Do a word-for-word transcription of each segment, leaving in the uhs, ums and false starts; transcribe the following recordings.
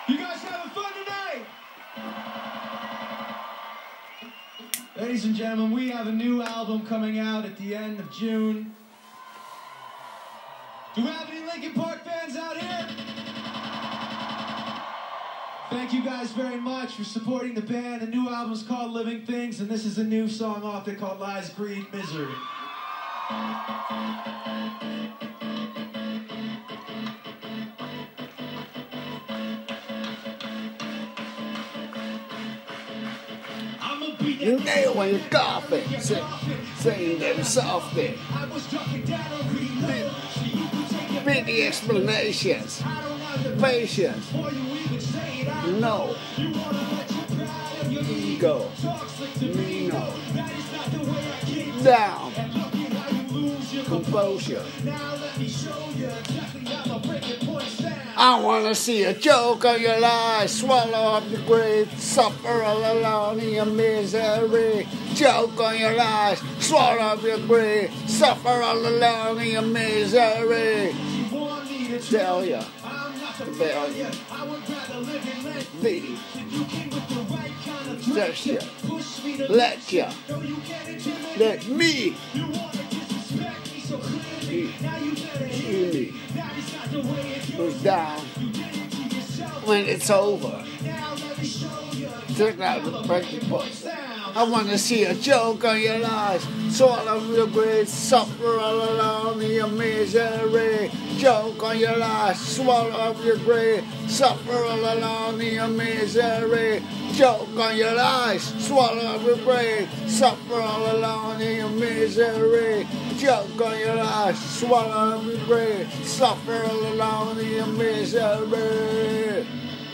You guys having fun tonight? Ladies and gentlemen, we have a new album coming out at the end of June. Do we have any Linkin Park fans out here? Thank you guys very much for supporting the band. The new album is called Living Things, and this is a new song off it called Lies, Greed, Misery. You nail in your coffin, sing, sing them softly. Be the explanations, patience, no, ego, me no, down, composure. I wanna see a joke on your lies, swallow up the grave, suffer all alone in your misery. Joke on your lies, swallow up your grave, suffer all alone in your misery. Tell ya, tell ya, leave, touch ya, let ya, let me, you me. Goes down when it's over. Take out the practice. I want to see a joke on your lies. Swallow your grave, suffer all alone in your misery. Joke on your lies, swallow up your grave, suffer all alone in your misery. Joke on your lies, swallow up your grave, suffer all alone in your misery. Joke on your lies, swallow up your grave, suffer all alone in your misery.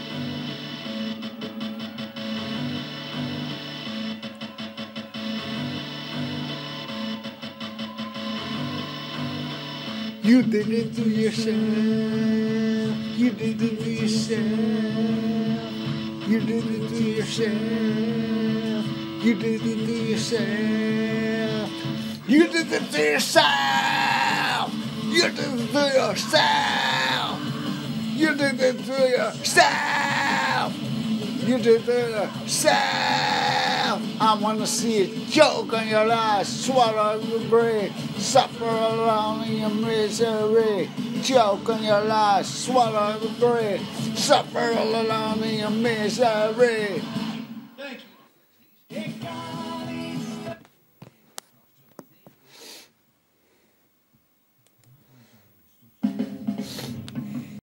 You did it to yourself. You did it to yourself. You did it to yourself. You did it to yourself. You did it to yourself. You did it to yourself. You did it to yourself. You did it to yourself. I want to see a joke on your lies, swallow your grave, suffer alone in your misery. Joke on your lies, swallow your grave, suffer all alone in your misery.